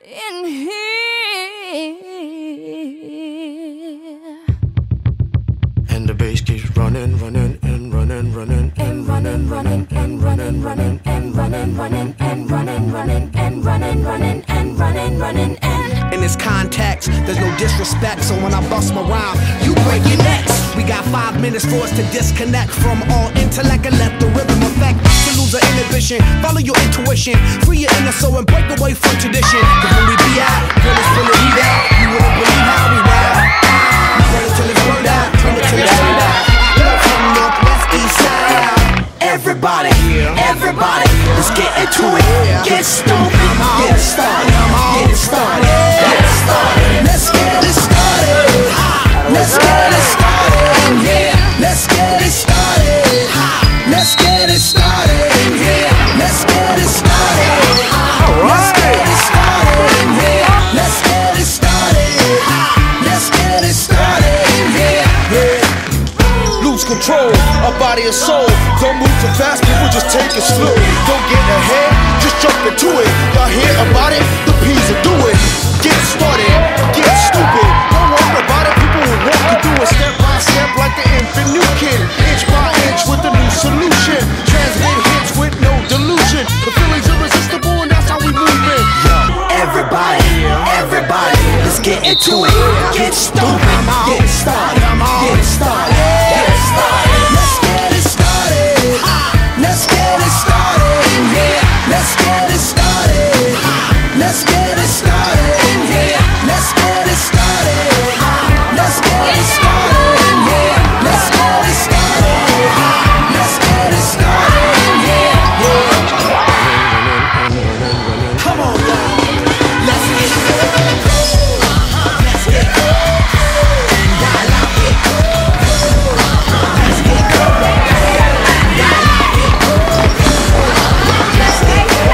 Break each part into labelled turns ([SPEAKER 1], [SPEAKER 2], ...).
[SPEAKER 1] in here.
[SPEAKER 2] And the bass keeps running, running, and running, running, and running, running, and running, running, and running, running, and running, running, and running, running, and running, running, and
[SPEAKER 3] in this context, there's no disrespect, so when I bust my rhyme, you break your necks. We got 5 minutes for us to disconnect from all intellect and let the rhythm affect. To lose our inhibition, follow your intuition, free your inner soul and break away from tradition. Cause when we be out, girl, it's full of heat out. You wouldn't believe how we ride. We burn it till it's burned out, turn it till it's turned out. From northwest, east side. Everybody, everybody, let's get into it. Get stupid, get started, get started, get started. Let's get it started. Let's get it started in here. Let's get it started. Let's get it started in here. Let's get it started. Let's get it started in here. Let's get it started. Let's get it started in here. Lose control of body and soul. Don't move too fast, people, just take it slow. Don't get ahead, just jump into it. Y'all hear about it? The P's will do it. Get started, get stupid. Don't worry about it, people will walk you through it step by step like the infant new kid. Inch by inch with a new solution. Transmit hits with no delusion. The feeling's irresistible and that's how we move it. Everybody, everybody, let's get into it. Get stupid, get started, get started, get started. Let's get it started. Let's get it started in here. Let's get it started. Let's get it started in here. Let's get it started. Let's get it started in here. Let's get it started. Let's get it started in here. Come on, y'all. Let's get it. Let's get it. And I like it. Let's get it. And I like it. Let's get it.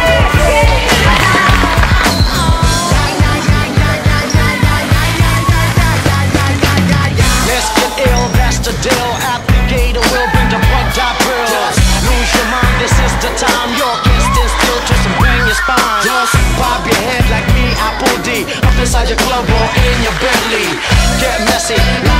[SPEAKER 4] Let's get ill, that's the deal. Applicator will bring the projectiles. Lose your mind, this is the time. You're instant still, twist and bang your spine. Just bob your head like me, Apple D. Up inside your club or in your Bentley. Get messy.